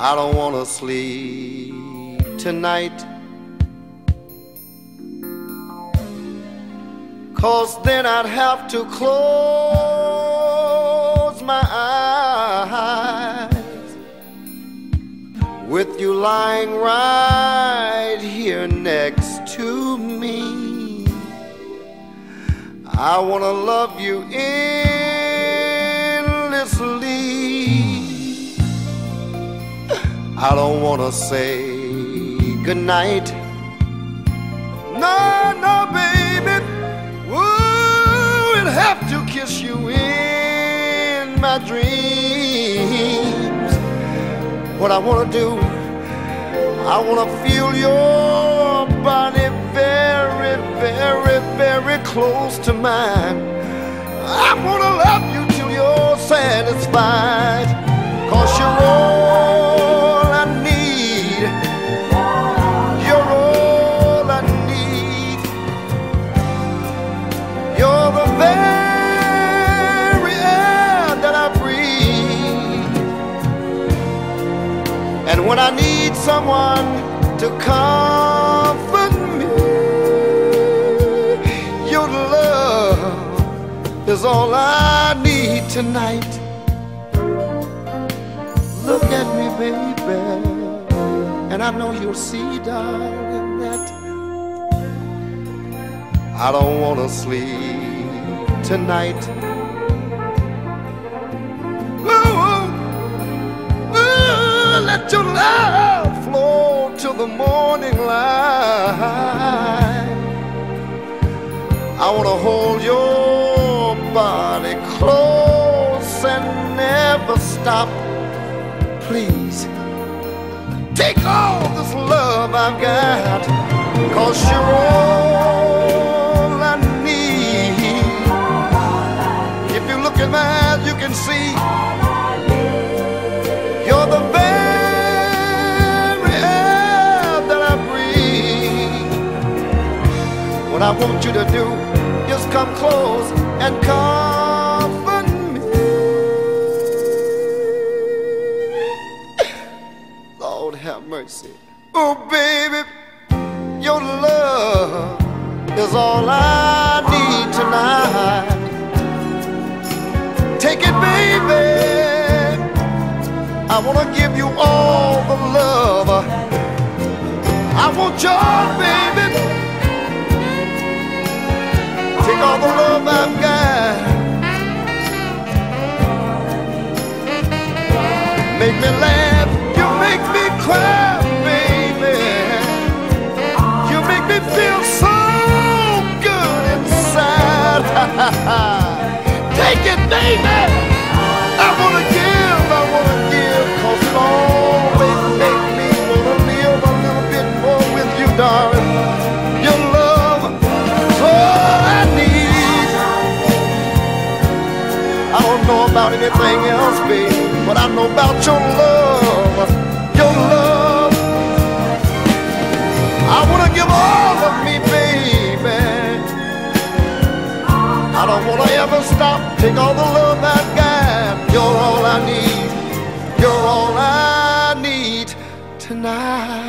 I don't wanna sleep tonight, 'cause then I'd have to close my eyes with you lying right here next to me. I wanna love you endlessly. I don't wanna say goodnight. No, no, baby. Would have to kiss you in my dreams. What I wanna do, I wanna feel your body very, very, very close to mine. I wanna love you till you're satisfied, 'cause you're all I need. You're all I need. You're the very air that I breathe. And when I need someone to comfort me, your love is all I need tonight. Look at me, baby, and I know you'll see, darling, that I don't wanna sleep tonight. Ooh, ooh, let your love flow till the morning light. I wanna hold your body close and never stop. Please take all this love I've got, 'cause you're all I need. If you look at my eyes, you can see you're the very air that I breathe. What I want you to do is come close and comfort me. Lord have mercy. Oh baby, your love is all I need tonight. Take it, baby. I wanna give you all the love I want, yours, baby. Take all the love I've got. Make me laugh, you make me cry, baby. You make me feel so good inside. Take it, baby. I wanna give, 'cause it always makes me wanna live a little bit more with you, darling. Your love is all I need. I don't know about anything else, baby, but I know about your love. Your love. I wanna give all of me, baby. I don't wanna ever stop. Take all the love I've got. You're all I need. You're all I need tonight.